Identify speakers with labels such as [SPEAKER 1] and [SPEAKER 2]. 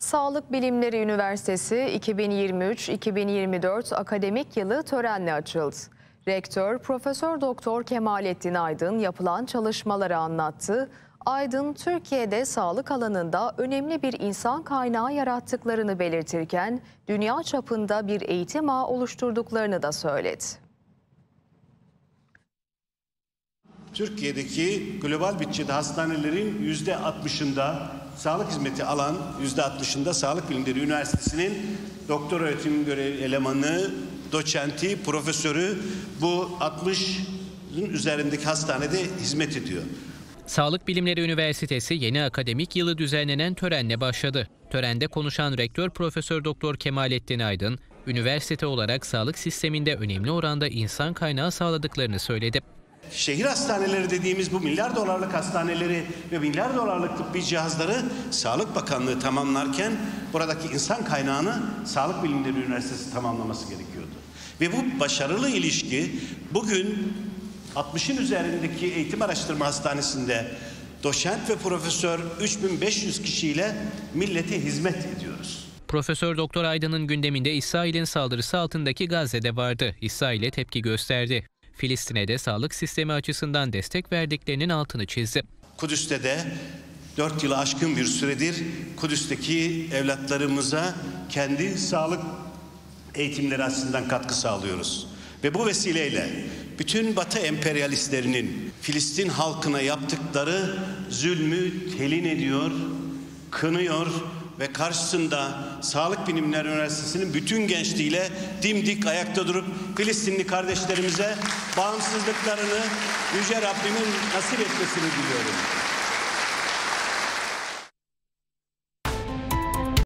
[SPEAKER 1] Sağlık Bilimleri Üniversitesi 2023-2024 akademik yılı törenle açıldı. Rektör Profesör Doktor Kemalettin Aydın yapılan çalışmaları anlattı. Aydın, Türkiye'de sağlık alanında önemli bir insan kaynağı yarattıklarını belirtirken dünya çapında bir eğitim ağı oluşturduklarını da söyledi.
[SPEAKER 2] Türkiye'deki global bütçede hastanelerin %60'ında sağlık hizmeti alan %60'ında Sağlık Bilimleri Üniversitesi'nin doktor öğretim görevi elemanı, doçenti, profesörü bu 60'ın üzerindeki hastanede hizmet ediyor.
[SPEAKER 3] Sağlık Bilimleri Üniversitesi yeni akademik yılı düzenlenen törenle başladı. Törende konuşan Rektör Profesör Doktor Kemalettin Aydın, üniversite olarak sağlık sisteminde önemli oranda insan kaynağı sağladıklarını söyledi.
[SPEAKER 2] Şehir hastaneleri dediğimiz bu milyar dolarlık hastaneleri ve milyar dolarlık tıbbi cihazları Sağlık Bakanlığı tamamlarken buradaki insan kaynağını Sağlık Bilimleri Üniversitesi tamamlaması gerekiyordu. Ve bu başarılı ilişki bugün 60'ın üzerindeki eğitim araştırma hastanesinde doçent ve profesör 3500 kişiyle millete hizmet ediyoruz.
[SPEAKER 3] Profesör Doktor Aydın'ın gündeminde İsrail'in saldırısı altındaki Gazze'de vardı. İsrail'e tepki gösterdi. Filistin'e de sağlık sistemi açısından destek verdiklerinin altını çizdi.
[SPEAKER 2] Kudüs'te de 4 yılı aşkın bir süredir Kudüs'teki evlatlarımıza kendi sağlık eğitimleri açısından katkı sağlıyoruz. Ve bu vesileyle bütün Batı emperyalistlerinin Filistin halkına yaptıkları zulmü telin ediyor, kınıyor ve karşısında Sağlık Bilimleri Üniversitesi'nin bütün gençliğiyle dimdik ayakta durup Filistinli kardeşlerimize bağımsızlıklarını Yüce Rabbimin nasip etmesini diliyorum.